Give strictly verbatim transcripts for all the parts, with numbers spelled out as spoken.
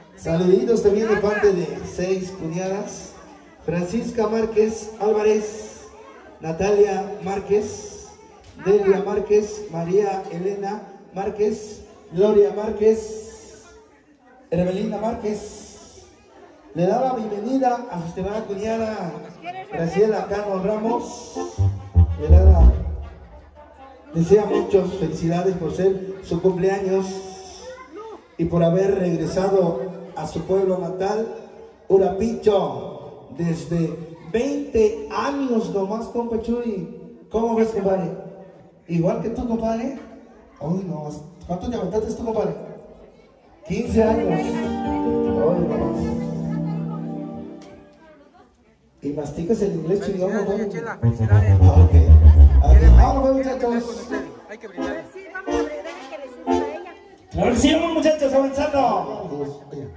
Saluditos también de parte de seis cuñadas. Francisca Márquez Álvarez, Natalia Márquez, Delia Márquez, María Elena Márquez, Gloria Márquez, Hermelina Márquez. Le da la bienvenida a su estimada cuñada Graciela Cano Ramos. Le da la, desea muchas felicidades por ser su cumpleaños y por haber regresado a su pueblo natal, Urapicho, desde veinte años nomás, compa Chuy. ¿Cómo ves, compadre? Igual que tú, compadre. Uy, no, ¿cuánto te aventaste tú, compadre? quince años. Uy, no. ¿Y masticas el inglés chingón? Chela, felicidades. Ah, ok. Okay. Vamos, muchachos. Hay que brindar. Sí, vamos a brindar que le sirva a ella. Claro que sí, vamos, muchachos, avanzando.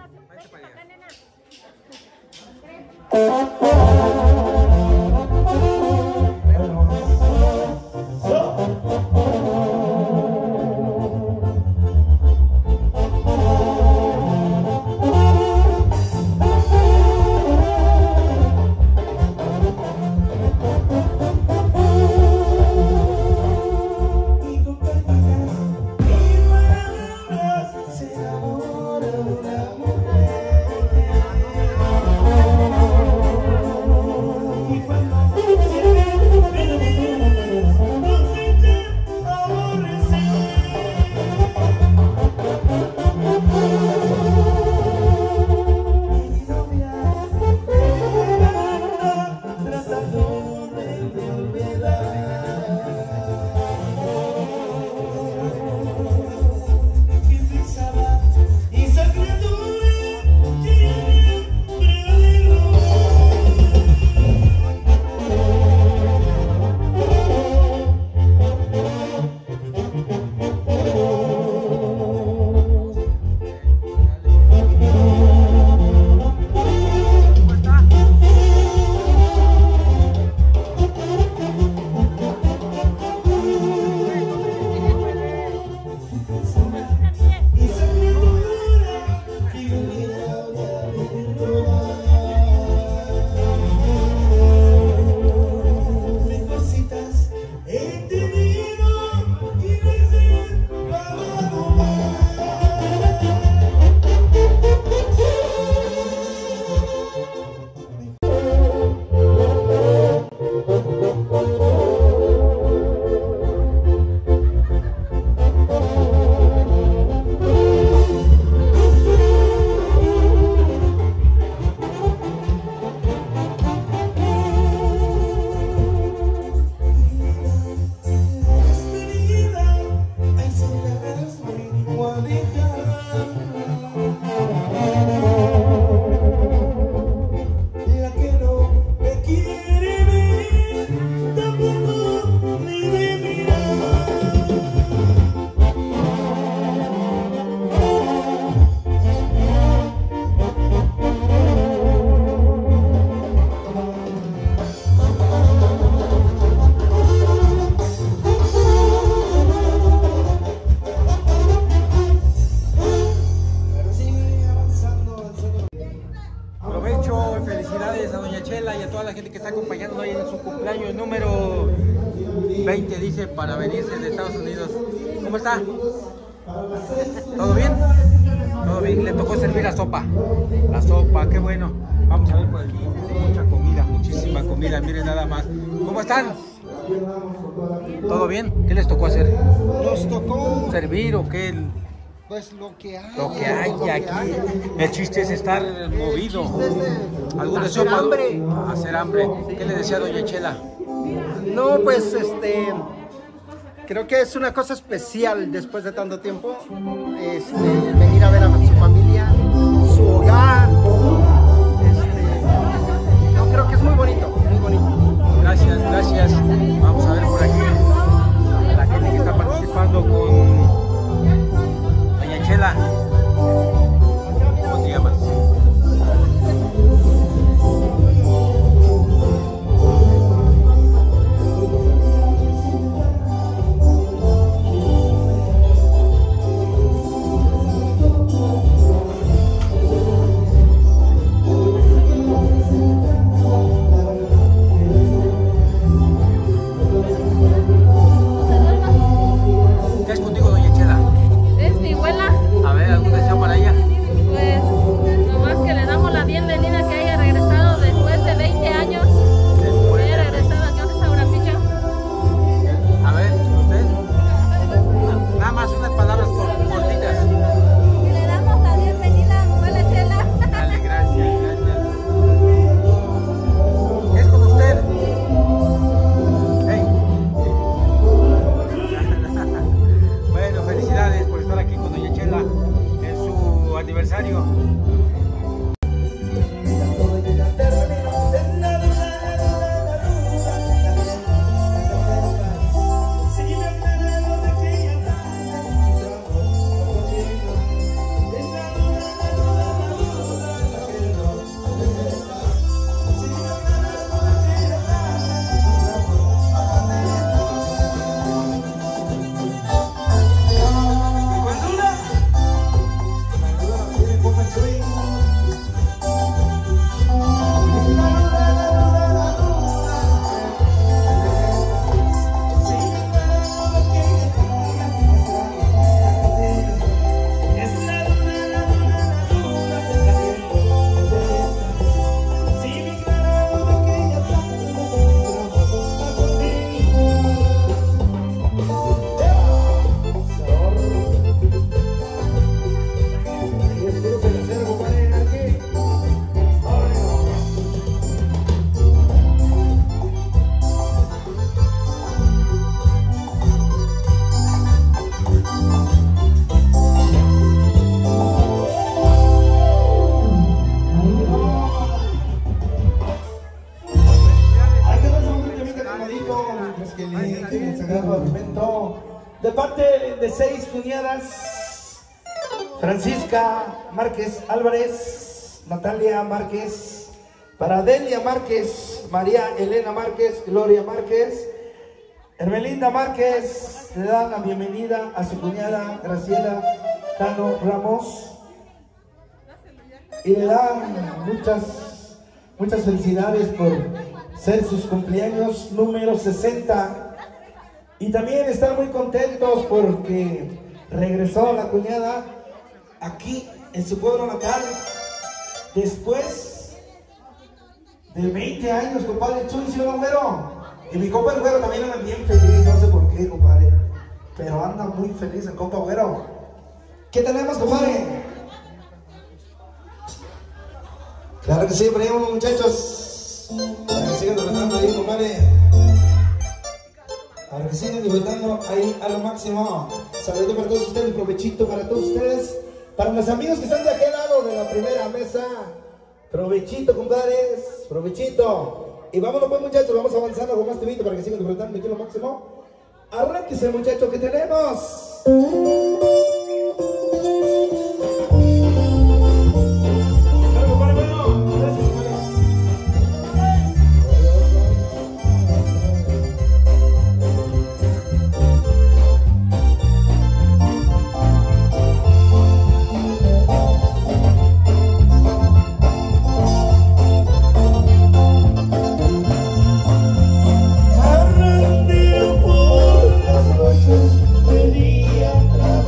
veinte dice para venirse de Estados Unidos. ¿Cómo está? ¿Todo bien? Todo bien, le tocó servir la sopa. La sopa, qué bueno. Vamos a ver por aquí. Mucha comida, muchísima comida. Miren nada más. ¿Cómo están? ¿Todo bien? ¿Qué les tocó hacer? Nos tocó ¿servir o qué? Pues lo que hay. Lo que hay lo que aquí. hay. El chiste es estar movido. El chiste es de ¿Algún hacer deseo? hambre. Hacer hambre. ¿Qué le decía doña Chela? No, pues este, creo que es una cosa especial después de tanto tiempo, este, venir a ver a su familia, su hogar. Este, yo creo que es muy bonito, muy bonito. Gracias, gracias. Vamos a ver por aquí a la gente que está participando con doña Chela. ¿Cómo te llamas? sagrado alimento. De parte de seis cuñadas, Francisca Márquez Álvarez, Natalia Márquez, para Delia Márquez, María Elena Márquez, Gloria Márquez, Hermelinda Márquez, le dan la bienvenida a su cuñada Graciela Cano Ramos y le dan muchas, muchas felicidades por ser sus cumpleaños número sesenta, y también están muy contentos porque regresó la cuñada aquí en su pueblo natal después de veinte años, compadre. Chuy, ¿sí, no, güero? Y mi compa el güero también anda bien feliz, no sé por qué, compadre, pero anda muy feliz el compa güero. ¿Qué tenemos, compadre? Claro que sí, venimos, muchachos, para que sigan disfrutando ahí, compadre, para que sigan disfrutando ahí a lo máximo. Saludos para todos ustedes, provechito para todos ustedes, para los amigos que están de aquel lado de la primera mesa, provechito, compadres, provechito. Y vámonos pues, muchachos, vamos avanzando con más tevito para que sigan disfrutando aquí lo máximo. Arránquese, muchachos, que tenemos. Venía atrás.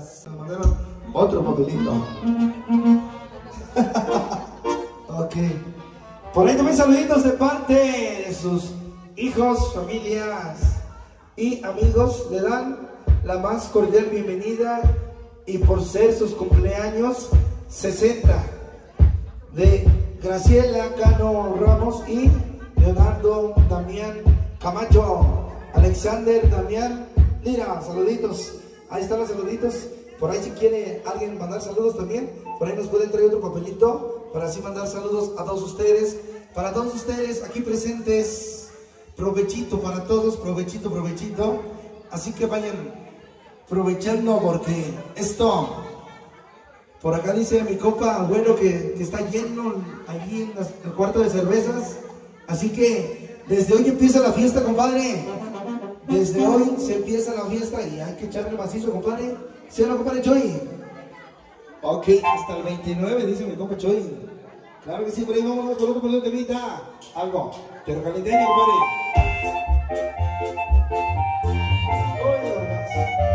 gracias. Me mandaron otro papelito. Ok. Por ahí también saluditos de parte de sus hijos, familias y amigos. Le dan la más cordial bienvenida y por ser sus cumpleaños sesenta de Graciela Cano Ramos y Leonardo Damián Camacho, Alexander Damián Lira. Saluditos, ahí están los saluditos. Por ahí si quiere alguien mandar saludos también, por ahí nos pueden traer otro papelito para así mandar saludos a todos ustedes. Para todos ustedes aquí presentes, provechito para todos, provechito, provechito. Así que vayan aprovechando porque esto, por acá dice mi compa bueno que, que está lleno allí en las, el cuarto de cervezas. Así que desde hoy empieza la fiesta, compadre. Desde hoy se empieza la fiesta y hay que echarle macizo, compadre. ¿Sí o no, compadre Choy? Ok, hasta el veintinueve, dice mi compa Choy. Claro que sí, por ahí vámonos con otro por de vida. Algo, pero calenteño, compadre. Hoy nada más.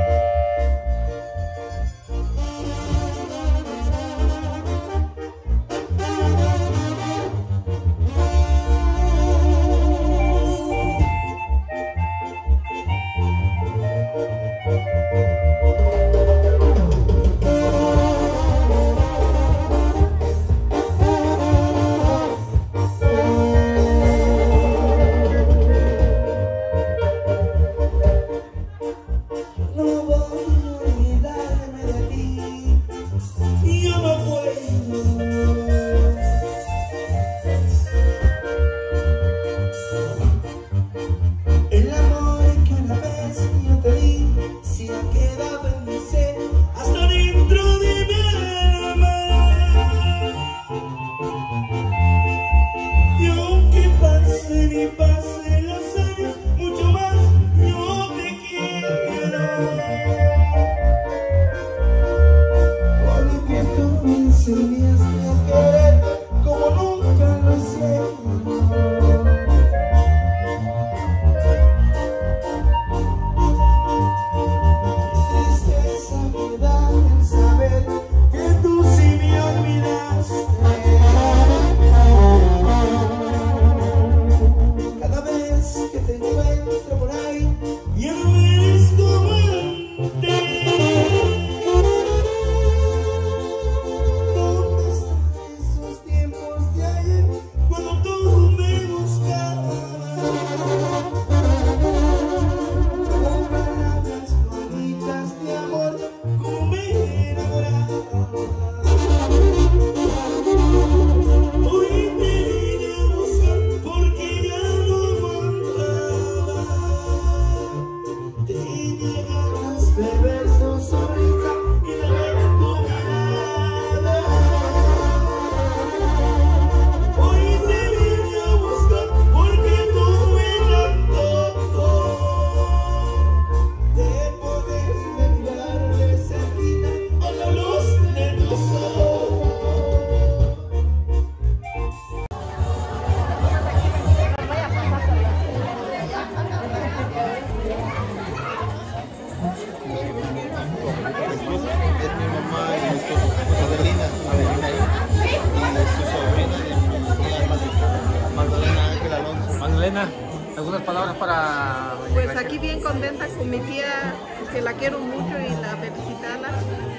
¿Algunas palabras para...? Pues aquí bien contenta con mi tía, que la quiero mucho y la felicitarla.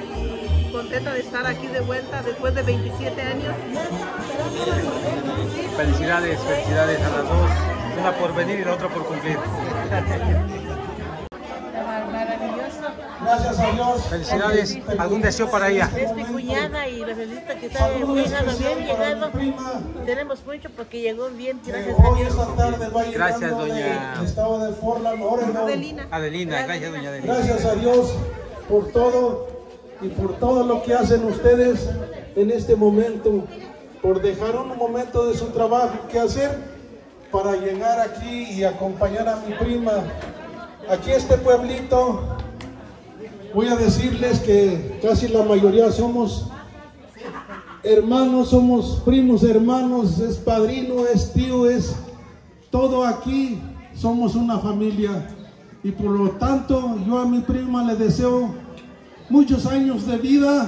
Y contenta de estar aquí de vuelta después de veintisiete años. Felicidades, felicidades a las dos. Una por venir y la otra por cumplir. Maravilloso. Gracias a Dios. Felicidades. ¿Algún deseo para ella? Es mi cuñada y la felicito que está llegando bien, llegando. Tenemos mucho porque llegó bien, gracias a Dios. Gracias, doña Estado de Portland, Oregon. Adelina. Adelina. Gracias, doña Adelina. Gracias a Dios por todo y por todo lo que hacen ustedes en este momento, por dejar un momento de su trabajo que hacer para llegar aquí y acompañar a mi prima. Aquí este pueblito, voy a decirles que casi la mayoría somos hermanos, somos primos hermanos, es padrino, es tío, es todo aquí, somos una familia. Y por lo tanto yo a mi prima le deseo muchos años de vida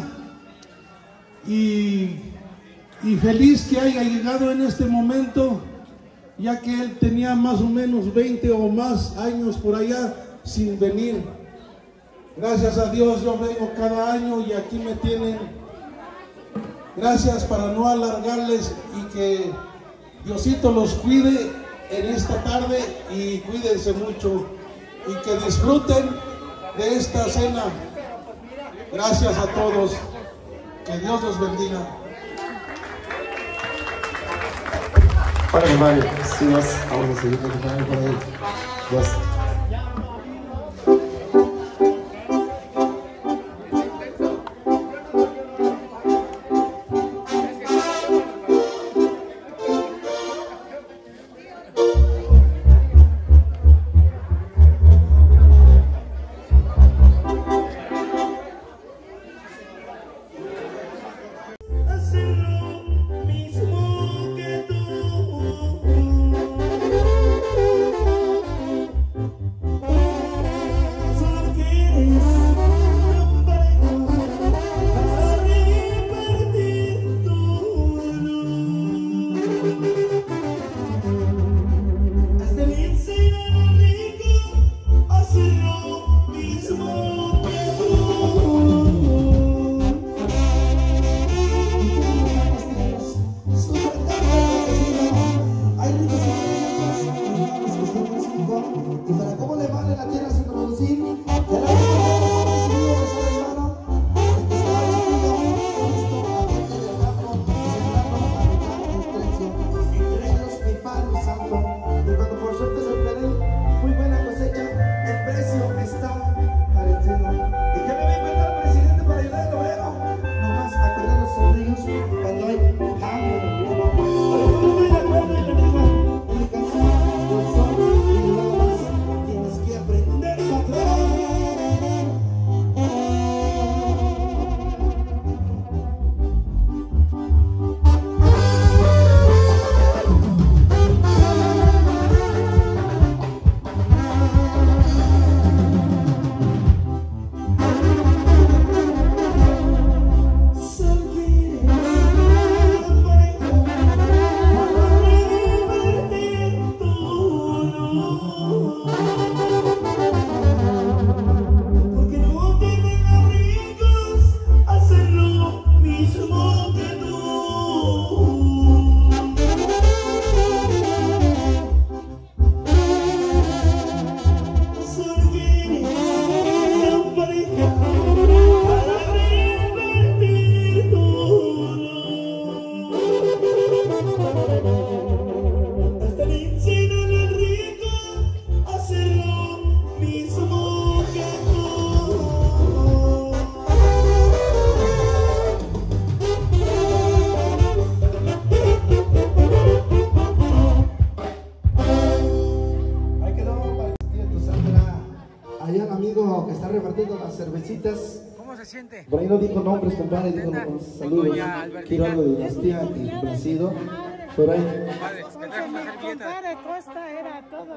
y, y feliz que haya llegado en este momento, ya que él tenía más o menos veinte o más años por allá sin venir. Gracias a Dios yo vengo cada año y aquí me tienen. Gracias, para no alargarles, y que Diosito los cuide en esta tarde y cuídense mucho y que disfruten de esta cena. Gracias a todos, que Dios los bendiga. Para Mario, si nós vamos a seguir cantando por ahí. Yes. ¿Cómo se siente? Por ahí no dijo nombres, compadre, dijo unos saludos. Quiero algo de dinastía y Placido. Por ahí. Compadre Costa era todo.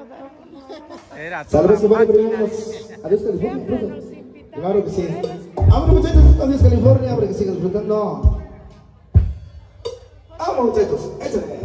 Era todo. Saludos, compadre, primero. Adiós, California, profe. Claro que sí. Vámonos, muchachos. Adiós, California, para que sigan disfrutando. Vámonos, muchachos. Échale.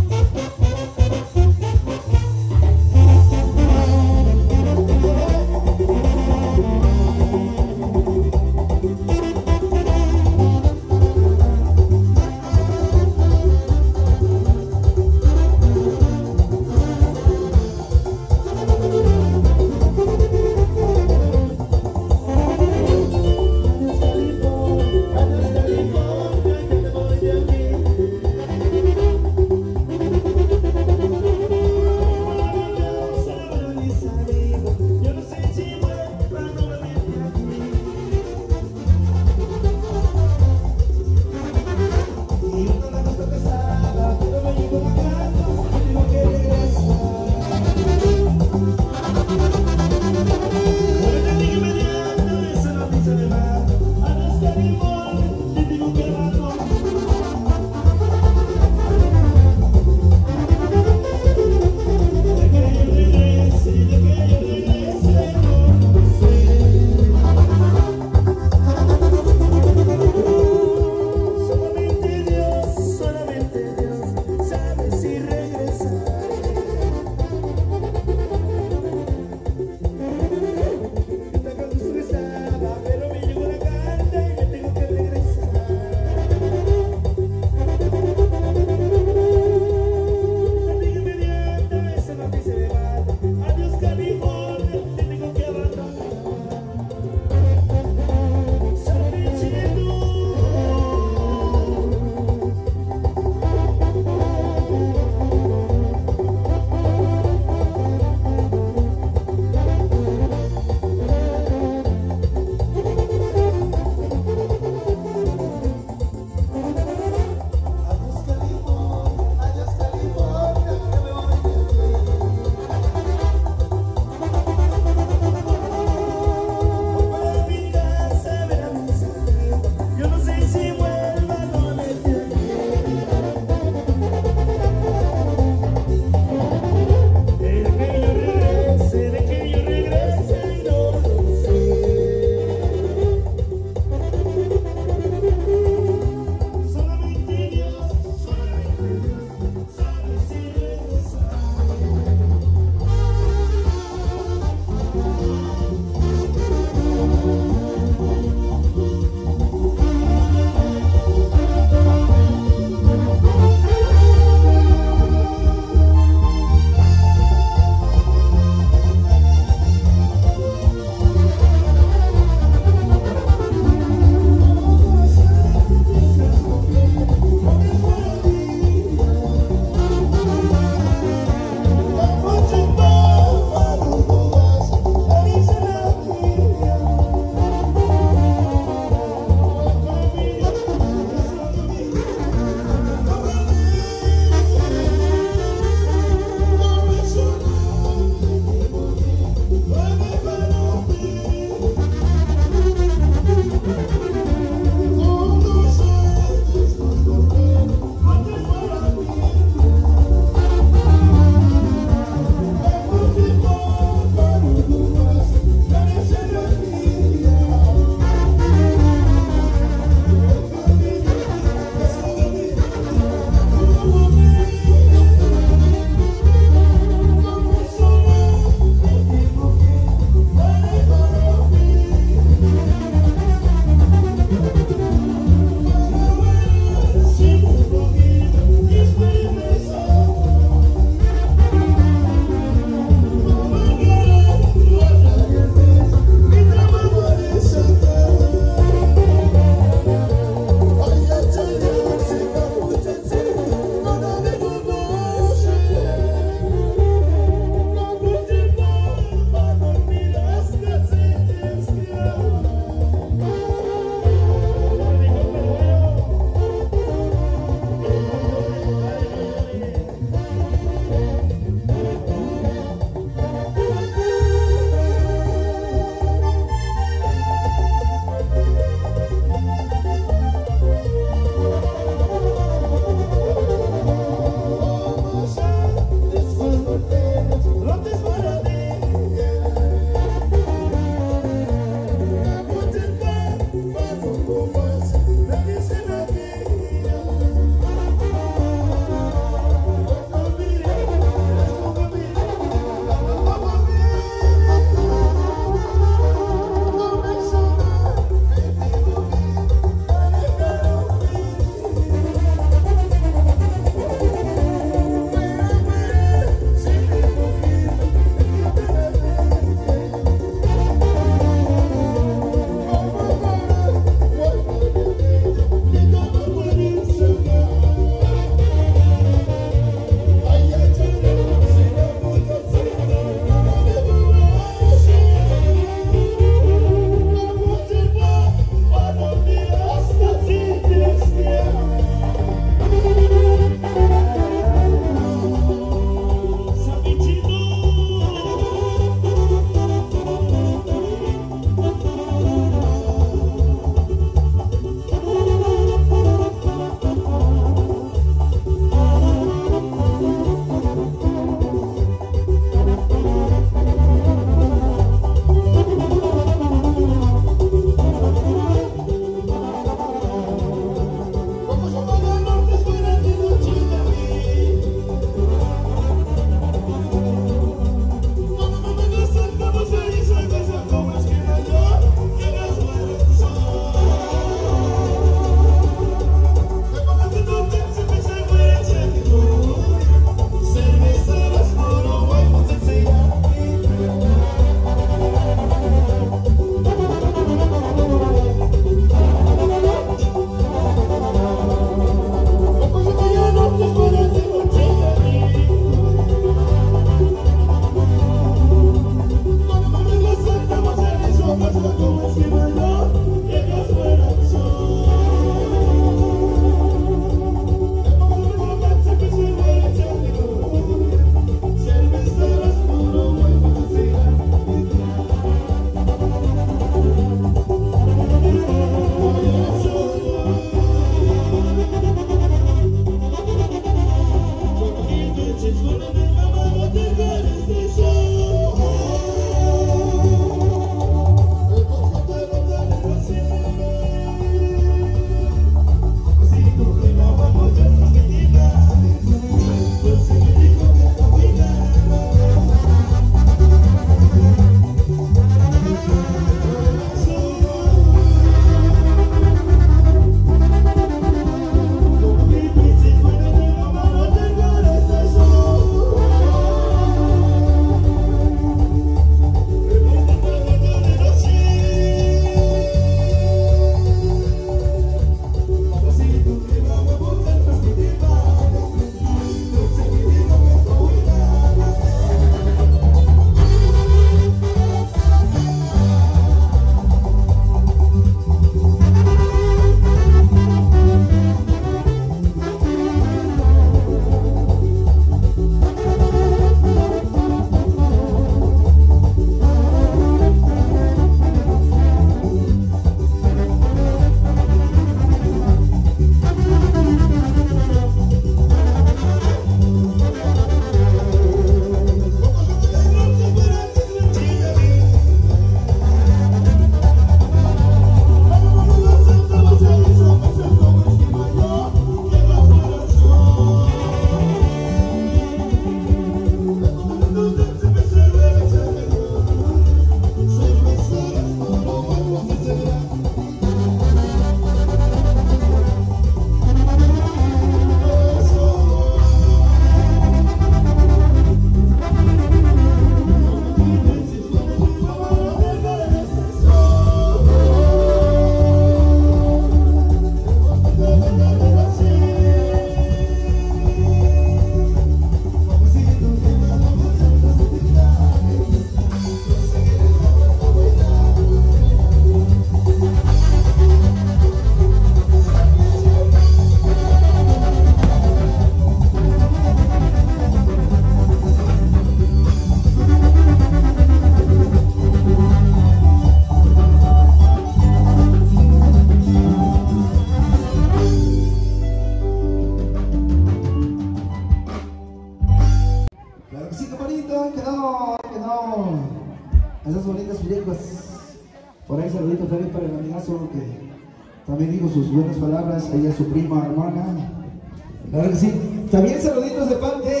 esas bonitas filecas. Por ahí saludito también para el amigazo que también dijo sus buenas palabras, ella es su prima, hermana. Claro que sí. También saluditos de parte,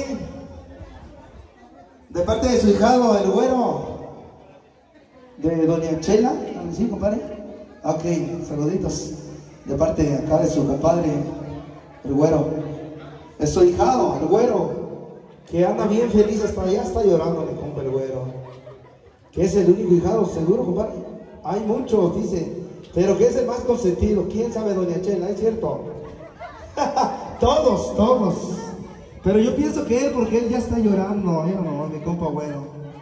de parte de su hijado, el güero, de doña Chela. ¿Sí, compadre? Ok, saluditos de parte de acá de su compadre, el güero. Es su hijado, el güero, que anda bien feliz, hasta allá está llorando, mi compa el güero. Que es el único hijado, seguro, compadre. Hay muchos, dice, pero que es el más consentido. ¿Quién sabe, doña Chela? ¿Es cierto? Todos, todos. Pero yo pienso que él, porque él ya está llorando. Ay, no, mi compa güero.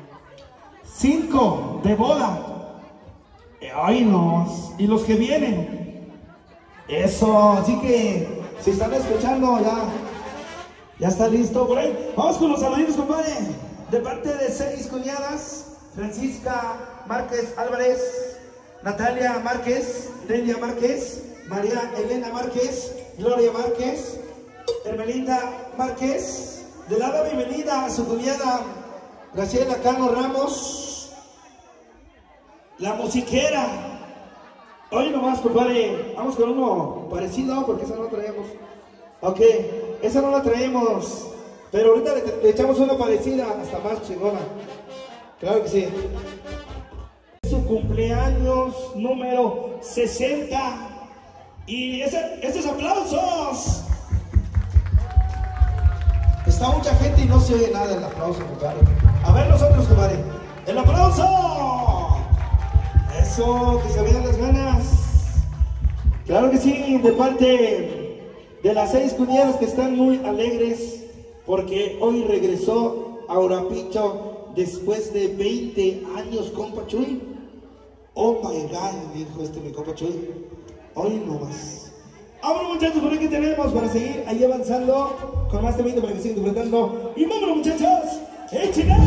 Cinco de boda. Ay, no. Y los que vienen. Eso, así que si están escuchando, ya, ya está listo por ahí. Vamos con los saluditos, compadre. De parte de seis cuñadas: Francisca Márquez Álvarez, Natalia Márquez, Delia Márquez, María Elena Márquez, Gloria Márquez, Hermelinda Márquez. De la bienvenida a su cuñada Graciela Cano Ramos, la musiquera. Hoy nomás, compadre, vamos con uno parecido, porque esa no la traemos. Ok, esa no la traemos, pero ahorita le, le echamos una parecida, hasta más chingona. Claro que sí. Su cumpleaños número sesenta. Y ese, esos aplausos. Está mucha gente y no se oye nada del aplauso, compadre. A ver nosotros, compadre. ¡El aplauso! Eso, que se vean las ganas. Claro que sí, de parte de las seis cuñadas que están muy alegres porque hoy regresó a Urapicho después de veinte años, compa Chuy. Oh my God, dijo este mi compa Chuy. Hoy no más. Vámonos, muchachos, por aquí tenemos para seguir ahí avanzando con más temita para que sigan disfrutando. Y vámonos, muchachos, échenle.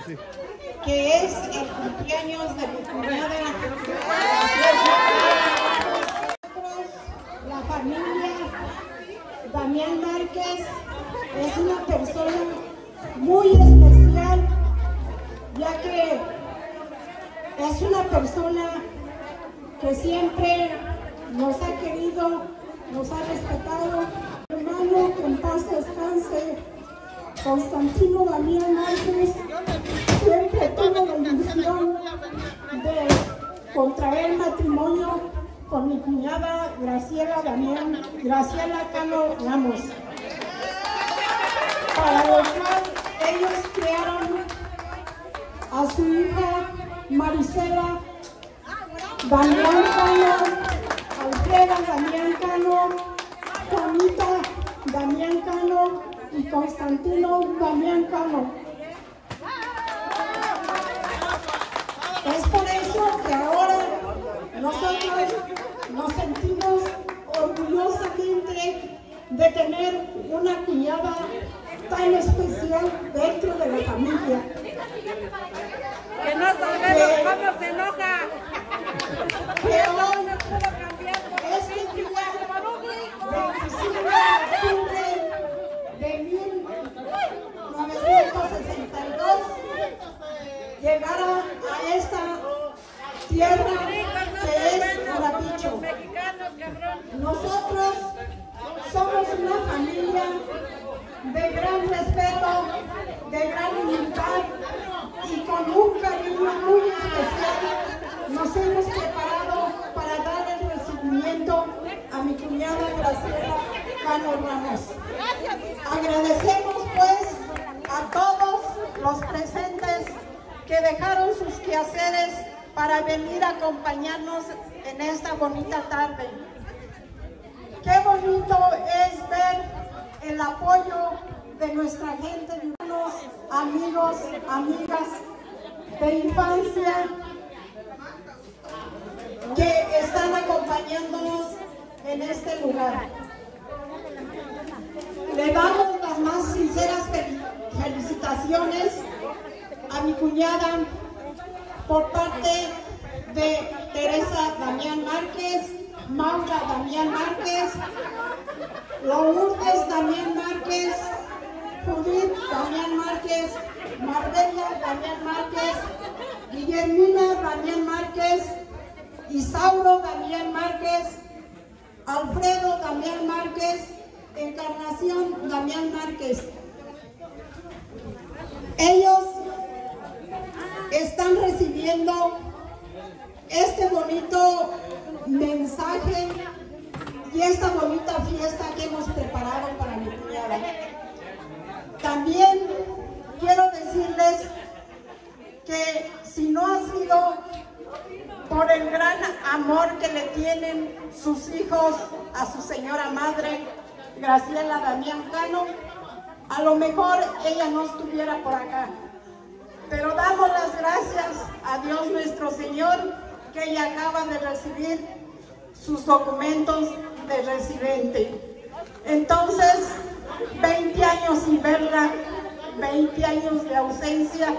que es el cumpleaños de mi cuñada. La familia Damián Márquez es una persona muy especial, ya que es una persona que siempre nos ha querido, nos ha respetado. Hermano, que en paz descanse, Constantino Damián Márquez, siempre tuvo la ilusión de contraer matrimonio con mi cuñada Graciela Damián, Graciela Cano Ramos, para lo cual ellos crearon a su hija Marisela Damián Cano, Alfreda Damián Cano, Juanita Damián Cano y Constantino Damián Cano. Es por eso que ahora nosotros nos sentimos orgullosamente de tener una cuñada tan especial dentro de la familia. Que no sabemos cómo se enoja. Que hoy, este día, veinticinco de octubre de mil novecientos sesenta y dos, llegara a esta tierra que es Urapicho. Nosotros somos una familia de gran respeto, de gran humildad y con un cariño muy especial nos hemos preparado para dar el recibimiento a mi cuñada Graciela Cano Ramos. Agradecemos pues a todos los presentes que dejaron sus quehaceres para venir a acompañarnos en esta bonita tarde. Qué bonito es ver el apoyo de nuestra gente, de unos amigos, amigas de infancia que están acompañándonos en este lugar. Le damos las más sinceras felicitaciones a mi cuñada por parte de Teresa Damián Márquez, Maura Damián Márquez, Lourdes Damián Márquez, Judith Damián Márquez, Marbella Damián Márquez, Guillermina Damián Márquez, Isauro Damián Márquez, Alfredo Damián Márquez, Encarnación Damián Márquez. Ellos están recibiendo este bonito mensaje y esta bonita fiesta que hemos preparado para mi cuñada. También quiero decirles que si no ha sido por el gran amor que le tienen sus hijos a su señora madre, Graciela Damián Cano, a lo mejor ella no estuviera por acá. Pero damos las gracias a Dios nuestro Señor que ella acaba de recibir sus documentos de residente. Entonces, veinte años sin verla, veinte años de ausencia,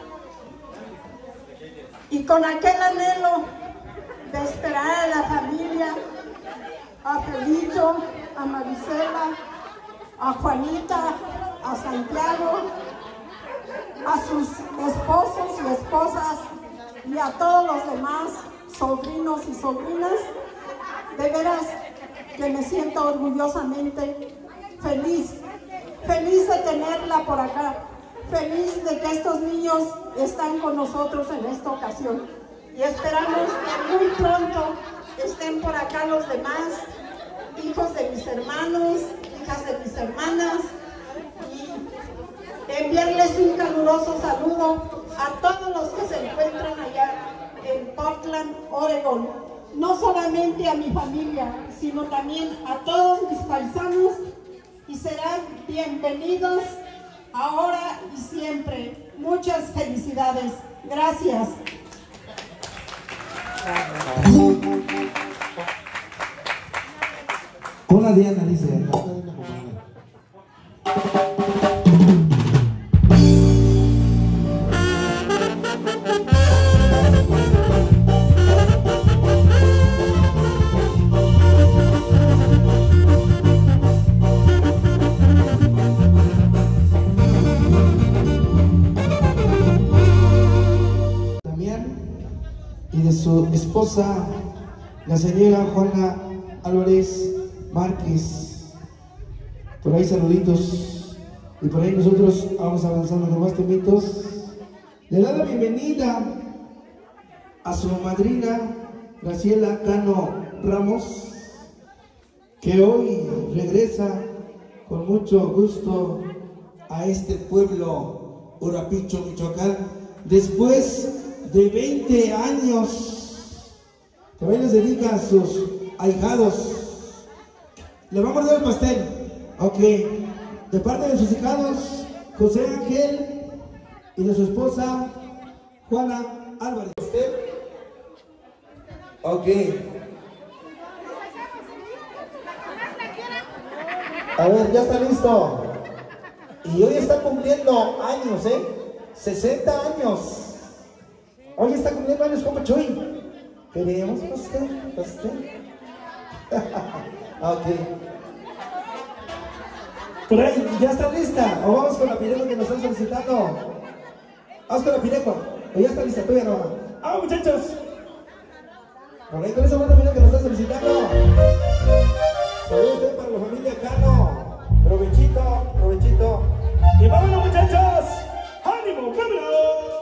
y con aquel anhelo de esperar a la familia, a Felito, a Marisela, a Juanita, a Santiago, a sus esposos y esposas y a todos los demás sobrinos y sobrinas, de veras que me siento orgullosamente feliz, feliz de tenerla por acá, feliz de que estos niños están con nosotros en esta ocasión. Y esperamos que muy pronto estén por acá los demás, hijos de mis hermanos, hijas de mis hermanas, y enviarles un caluroso saludo a todos los que se encuentran allá en Portland, Oregon. No solamente a mi familia, sino también a todos mis paisanos, y serán bienvenidos ahora y siempre. Muchas felicidades. Gracias. Hola Diana, dice. esposa, la señora Juana Álvarez Márquez. Por ahí saluditos. Y por ahí nosotros vamos avanzando con más temitos. Le da la bienvenida a su madrina, Graciela Cano Ramos, que hoy regresa con mucho gusto a este pueblo Urapicho, Michoacán, después de veinte años. También les dedica a sus ahijados. ¿Le va a morder el pastel? Ok. De parte de sus hijados, José Ángel, y de su esposa, Juana Álvarez. Ok. A ver, ya está listo. Y hoy está cumpliendo años, ¿eh? sesenta años. Hoy está cumpliendo años, compa Chuy. ¿Queremos pastel? ¿Pastel? Ok. Por ahí, ¿ya está lista? ¿O vamos con la pireco que nos están solicitando? Vamos con la pireco. ¿O ya está lista? Todavía no. ¡Ah, muchachos! Por ahí con esa buena pireco que nos están solicitando. Saludos para la familia Cano. Provechito, provechito. Y vámonos, muchachos. ¡Ánimo, pueblo!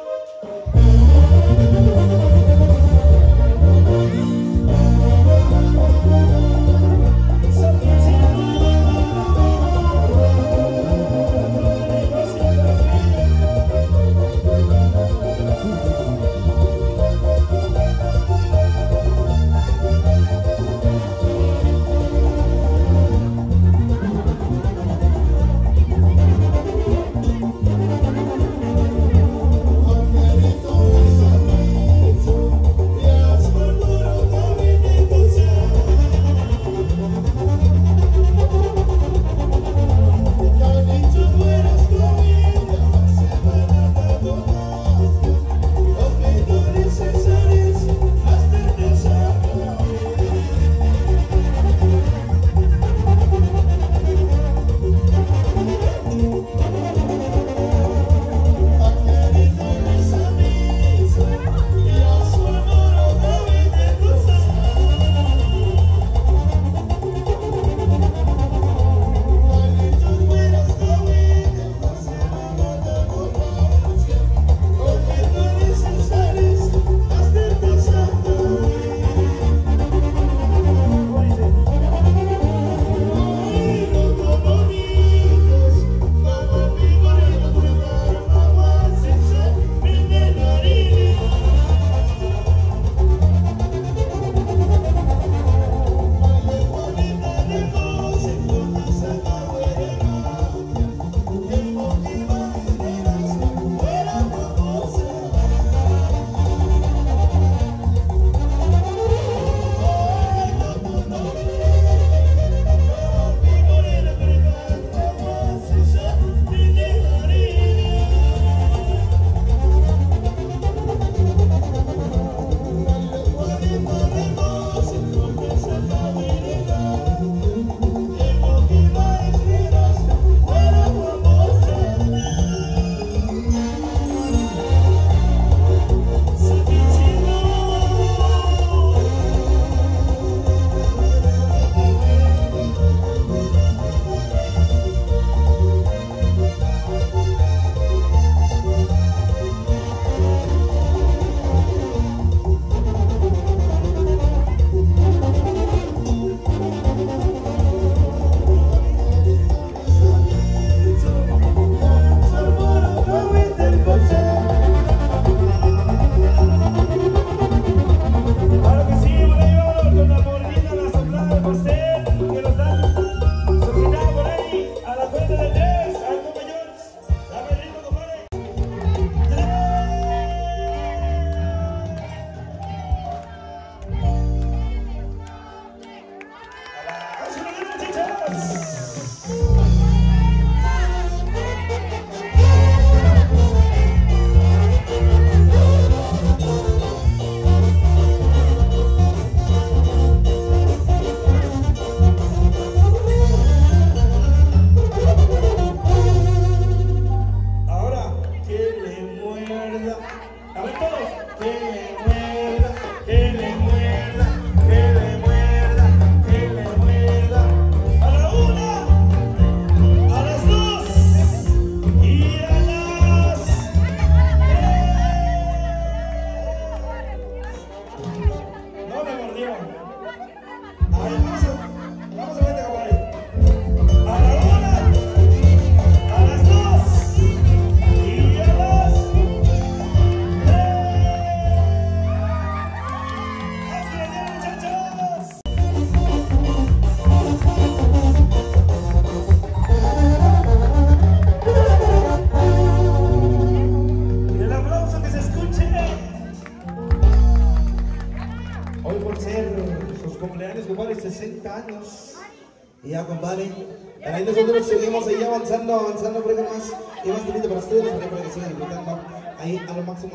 cincuenta años. Y ya, compadre. También nosotros seguimos ahí avanzando, avanzando por ahí con más. Y más bonito para ustedes, para que sigan disfrutando ahí a lo máximo.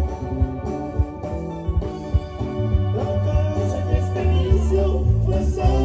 Pues